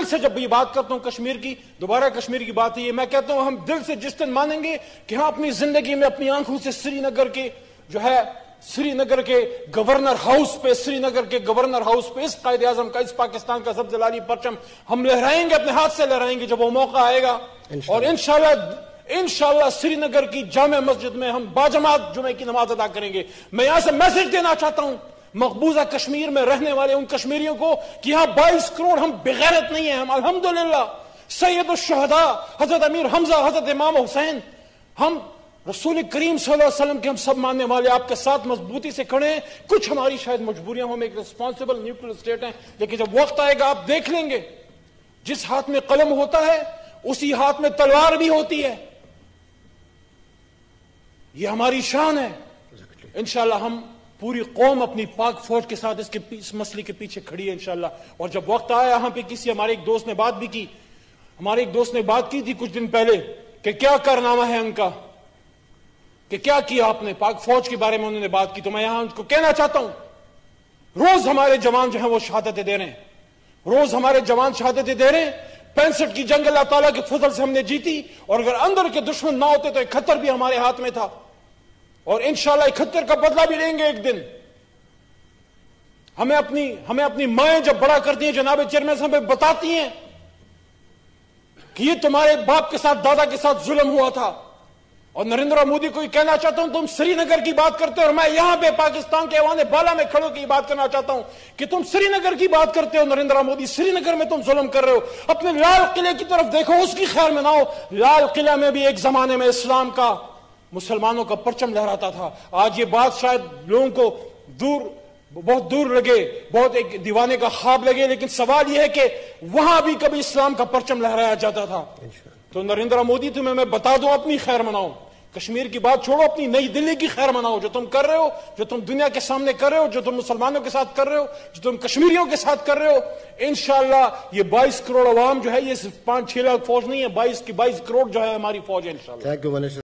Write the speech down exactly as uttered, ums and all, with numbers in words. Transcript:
से जब ये बात करता हूं कश्मीर की, दोबारा कश्मीर की बात है, मैं कहता हूं हम दिल से जिस दिन मानेंगे कि हम अपनी जिंदगी में अपनी आंखों से श्रीनगर के जो है श्रीनगर के गवर्नर हाउस पे श्रीनगर के गवर्नर हाउस पे इस कायदे आजम का, इस पाकिस्तान का सब जलाली परचम हम लहराएंगे, अपने हाथ से लहराएंगे जब वो मौका आएगा। और इंशाल्लाह इंशाल्लाह श्रीनगर की जामे मस्जिद में हम बाजमात जुमे की नमाज अदा करेंगे। मैं यहां से मैसेज देना चाहता हूं मकबूजा कश्मीर में रहने वाले उन कश्मीरियों को कि यहां बाईस करोड़ हम बेगैरत नहीं है। हम अल्हम्दुलिल्लाह सैयद शुहदा हजरत अमीर हमजा, हजरत इमाम हुसैन, हम रसूल करीम सल्लल्लाहु अलैहि वसल्लम के हम सब मानने वाले आपके साथ मजबूती से खड़े हैं। कुछ हमारी शायद मजबूरियां, हम एक रिस्पॉन्सिबल न्यूट्रल स्टेट हैं, लेकिन जब वक्त आएगा आप देख लेंगे जिस हाथ में कलम होता है उसी हाथ में तलवार भी होती है। यह हमारी शान है। इंशाल्लाह हम पूरी कौम अपनी पाक फौज के साथ इसके इस मसले के पीछे खड़ी है इंशाल्लाह। और जब वक्त आया, यहां पे किसी हमारे एक दोस्त ने बात भी की, हमारे एक दोस्त ने बात की थी कुछ दिन पहले कि क्या कारनामा है उनका, कि क्या किया आपने, पाक फौज के बारे में उन्होंने बात की। तो मैं यहां उनको कहना चाहता हूं, रोज हमारे जवान जो है वो शहादतें दे रहे हैं, रोज हमारे जवान शहादतें दे रहे हैं। पैंसठ की जंग अल्लाह ताला के फजल से हमने जीती, और अगर अंदर के दुश्मन ना होते तो इकहत्तर भी हमारे हाथ में था, और इंशाल्लाह इकहत्तर का बदला भी लेंगे एक दिन। हमें अपनी हमें अपनी माएं जब बड़ा करती हैं, जनाब चेयरमैन साहब हमें बताती हैं कि ये तुम्हारे बाप के साथ, दादा के साथ जुल्म हुआ था। और नरेंद्र मोदी को कहना चाहता हूं, तुम श्रीनगर की बात करते हो और मैं यहां पे पाकिस्तान के ऐवान बाला में खड़ो की बात करना चाहता हूं कि तुम श्रीनगर की बात करते हो। नरेंद्र मोदी, श्रीनगर में तुम जुल्म कर रहे हो। अपने लाल किले की तरफ देखो, उसकी खैर में ना हो। लाल किला में भी एक जमाने में इस्लाम का, मुसलमानों का परचम लहराता था। आज ये बात शायद लोगों को दूर, बहुत दूर लगे, बहुत एक दीवाने का ख्वाब लगे, लेकिन सवाल यह है कि वहां भी कभी इस्लाम का परचम लहराया जाता था। तो नरेंद्र मोदी, तुम्हें मैं बता दूं, अपनी खैर मनाओ। कश्मीर की बात छोड़ो, अपनी नई दिल्ली की खैर मनाओ। जो तुम कर रहे हो, जो तुम दुनिया के सामने कर रहे हो, जो तुम मुसलमानों के साथ कर रहे हो, जो तुम कश्मीरियों के साथ कर रहे हो, इंशाल्लाह ये बाईस करोड़ अवाम जो है, ये सिर्फ पांच छह लाख फौज नहीं है, बाईस की बाईस करोड़ जो है हमारी फौज है इंशाल्लाह।